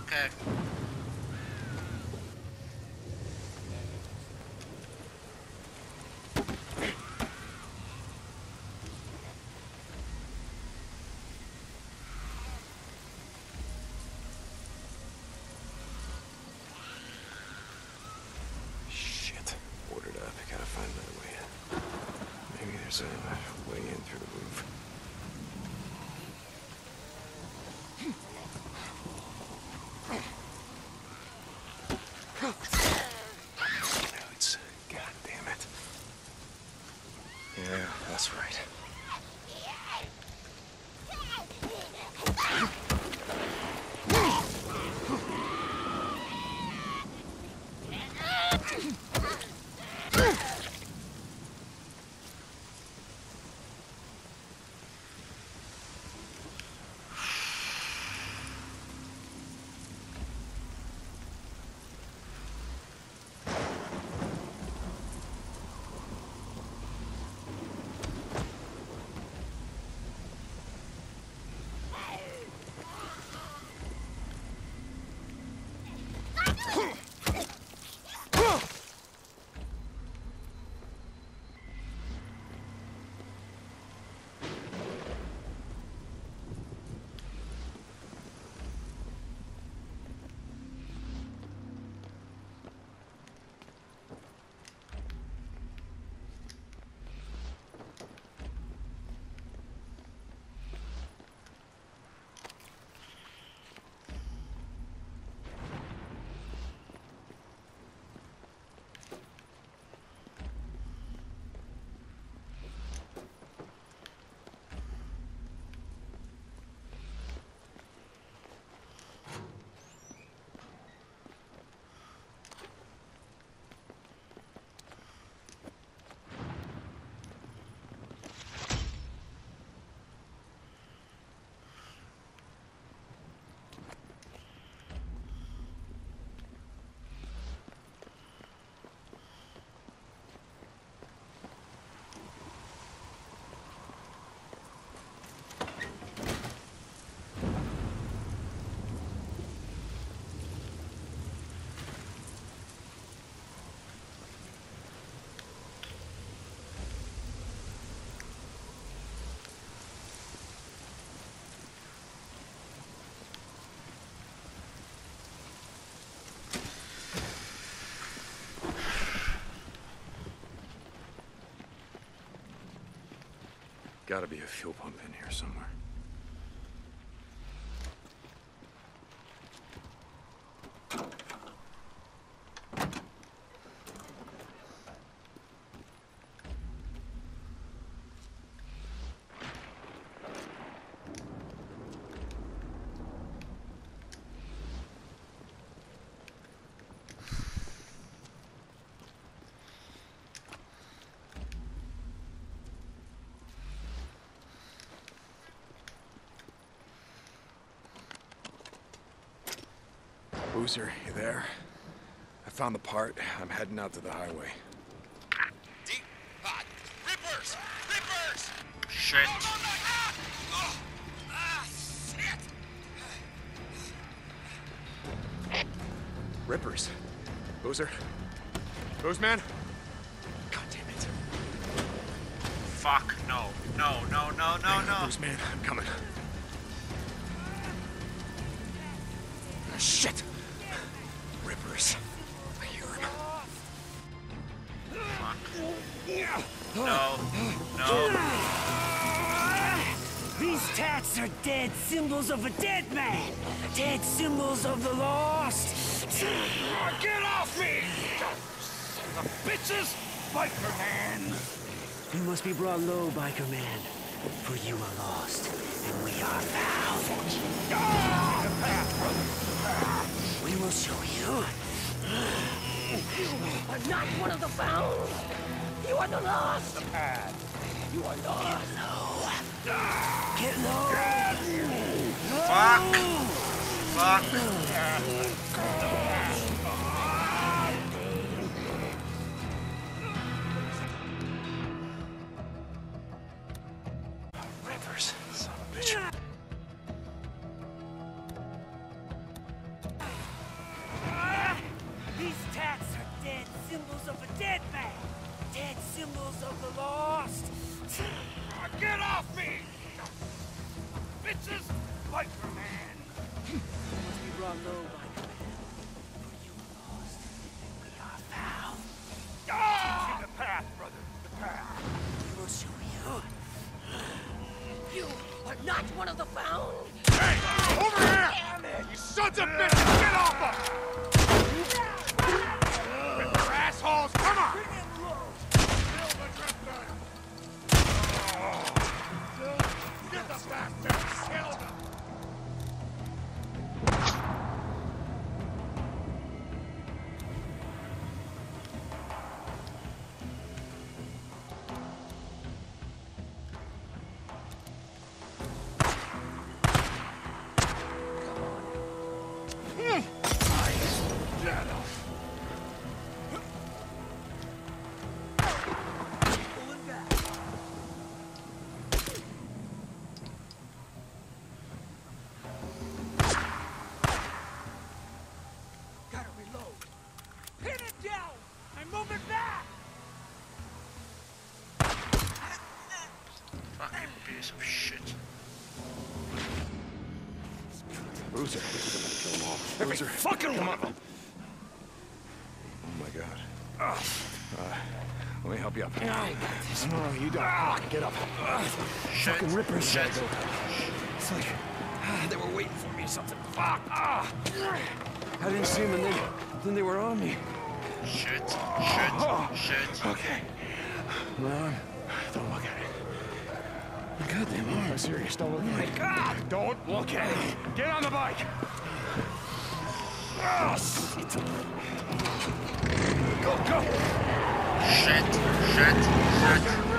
Okay. Shit. Boarded up. Gotta find another way in. Maybe there's a way in through the roof. God damn it. Yeah, that's right. Gotta be a fuel pump in here somewhere. Boozer, you there? I found the part. I'm heading out to the highway. Deep hot. Rippers! Rippers! Shit. Shit! Rippers. Boozer? Boozman? God damn it. Fuck, no. No, no, no, no, no. Boozman, I'm coming. Shit! Rippers. I hear him. Fuck. No. No. These tats are dead symbols of a dead man. Dead symbols of the lost. Get off me! The bitches! Biker Man! You must be brought low, Biker Man. For you are lost, and we are found. We will show you. You are not one of the found. You are the lost. The pad. You are lost. Get low. Fuck. Fuck. Rippers, son of a bitch. the lost! Get off me! Bitches! Microman! Must be brought low by command. For you lost, we are found. Ah! The path, brother, the path. We will show you. You are not one of the found. Hey! Over here! You sons of bitches! Get off us! Ripper assholes! Come on! Get the bastards! Kill them! Gotta reload. Pin it down! I'm moving back! Fucking piece of shit. Boozer. I'm gonna kill them all. Boozer. Fucking one of them! Oh my god. Let me help you up. I got this. No, you don't. Get up. Shit. Fucking rippers. Shit. It's like they were waiting for me or something. Fuck. I Ah! didn't see them, and then they were on me. Shit. Shit. Shit. Okay. Come don't look at it. God damn, I'm serious. Don't look at it. God! Don't look at it! Get on the bike! Ah, shit! Go, go! Shit. Shit. Shit.